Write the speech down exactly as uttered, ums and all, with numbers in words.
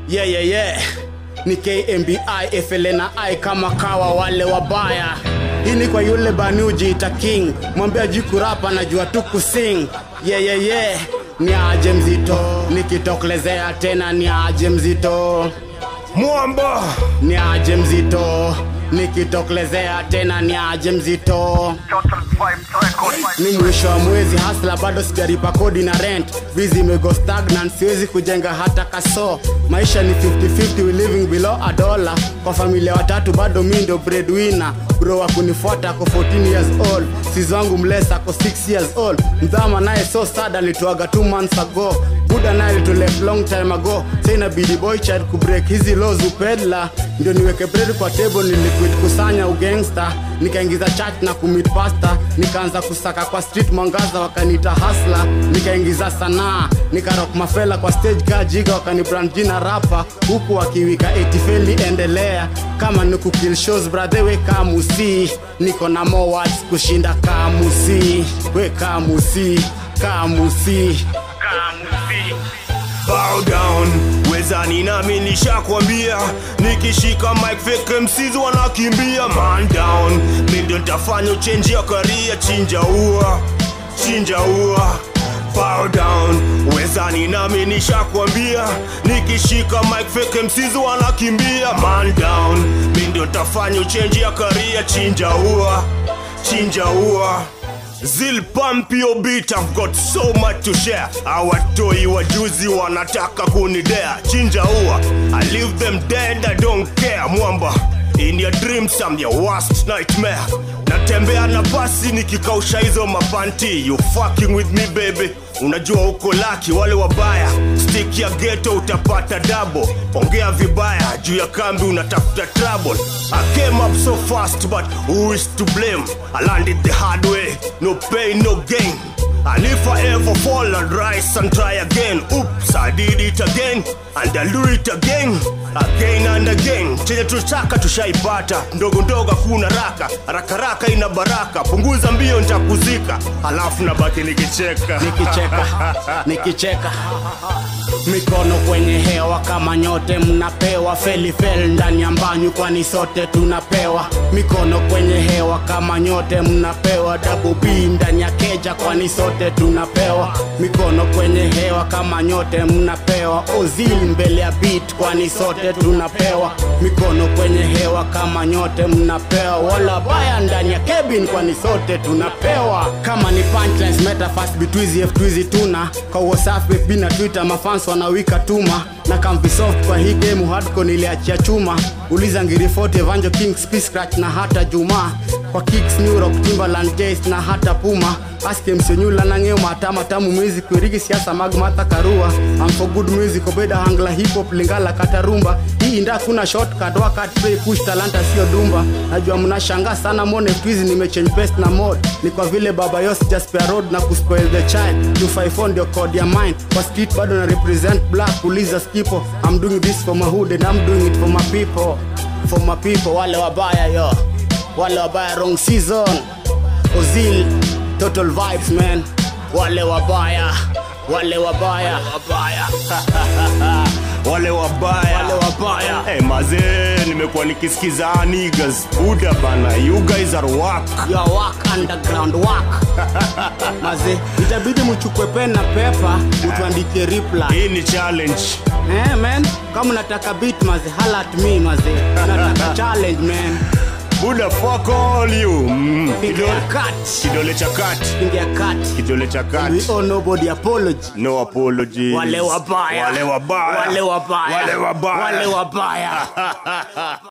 Yeah yeah yeah. Ni K M B I F L N I kama kawa wale wabaya. Hii ni kwa yule banuji ita king. Mwambia jikurapa najua tu kusing. Yeah yeah yeah. Ni aje mzito. Nikitoklezea tena ni aje mzito. Mwamba Ni aje mzito. Nikitoklezea tena ni aje mzito. Ni mwisho wa mwezi hustler bado sijaripa kodi na rent. Busy mego stagnant siwezi kujenga hata kaso. Maisha ni fifty fifty, we living below a dollar. Kwa familia watatu bado mimi ndo breadwinner. Bro wa kunifuata ako fourteen years old. Sis wangu mlesa ako six years old. Mdhama naye so sad alituaga two months ago. Buda naye to left long time ago. Say inabidi boy child kubreak hizi laws upedla. Ndio niweke bread kwa table niliquit kusanya ugangster. Nikaingiza church na kumit pastor. Nikaanza kusaka kwa street mwangaza wakanita hustler. Nikaingiza sanaa, nikarock mafela kwa stage ka jiga wakanibrand jina rapper. Huku wakiwika eighty feli endelea. Kama nuku kill shows brother we kamusi. Niko na more words kushinda kamusi. We kamusi, kamusi, kamusi. Bow down, wezani nami nishakwambia. Nikishika mic fake M Cs wanakimbia. Man down, mimi ndo nitafanya change ya career. Chinja ua, chinja ua. Bow down, wezani nami nishakwambia. Nikishika mic fake M Cs wanakimbia. Man down, mimi ndo nitafanya change ya career. Chinja ua, chinja ua. Zil pump your beat, I've got so much to share. Awatoi wajuzi wanataka kunidea. Chinja ua, I leave them dead, I don't care. Mwamba, in your dreams I'm your worst nightmare. Natembea na basi nikikausha hizo mapanti. You fucking with me baby, unajua uko lucky. Wale wabaya, stick ya ghetto utapata double. Ongea vibaya, juu ya kambi unatafuta trouble. I came up so fast but who is to blame? I landed the hard way, no pain no gain. And if I ever fall I'll rise and try again. Oops, I did it again and I'll do it again. Again and again. Chenye tutaka tushaipata. Ndogo ndogo kuna raka. Raka raka ina baraka. Punguza mbio nitakuzika. Halafu nabaki nikicheka. Nikicheka, nikicheka. Mikono kwenye hewa kama nyote mnapewa. Feli fel ndani ya mbanyu kwani sote tunapewa. Mikono kwenye hewa kama nyote mnapewa. Double B ndani ya keja kwani sote tunapewa. Mikono kwenye hewa kama nyote mnapewa. Ozil mbele ya beat kwani sote tunapewa. Mikono kwenye hewa kama nyote mnapewa. Wala baya ndani ya cabin kwani sote tunapewa. Kama ni punchlines meta fast bitwizi F twizi tuna. Kwa WhatsApp F B na Twitter mafans wanawika tuma. Na kampi soft kwa hii game hardcore niliachia chuma. Uliza ngiri forty Evanjo King Speed Scratch na hata Juma. Kwa Kicks New Rock Timbaland Jace na hata Puma. Aske msenyula na ngeo matama tamu music. Kwirigi siasa magmata karua. I'm for good music obeda hangla hip hop lingala katarumba. Hii inda kuna shortcut wakat play push talanta sio dumba. Najua mnashanga sana mone twizi nimechange best na mode. Ni kwa vile baba yos just spare road na kuspoil the child. two five four ndio code ya mine. Kwa street bado na represent black uliza skipo. I'm doing this for my hood and I'm doing it for my people. For my people wale wabaya yo. Wale wabaya wrong season. Ozil total vibes man. Wale wabaya. Wale wabaya. Wabaya. Wale wabaya. Wale wabaya. Hey mazee, nimekuwa nikisikiza niggas. Buda bana, you guys are whack. You are whack underground whack. Maze, itabidi mchukue pen na paper utuandike reply. Hii ni challenge. Eh man, kama unataka beat maze, holla at me maze. Nataka challenge man. Buda fuck all you. Mm. Kidole cut. Kidole cha cut. Finger cut. Kidole cha cut. We owe nobody apology. No apology. Wale wabaya. Wale wabaya. Wale wabaya. Wale wabaya. Wale wabaya.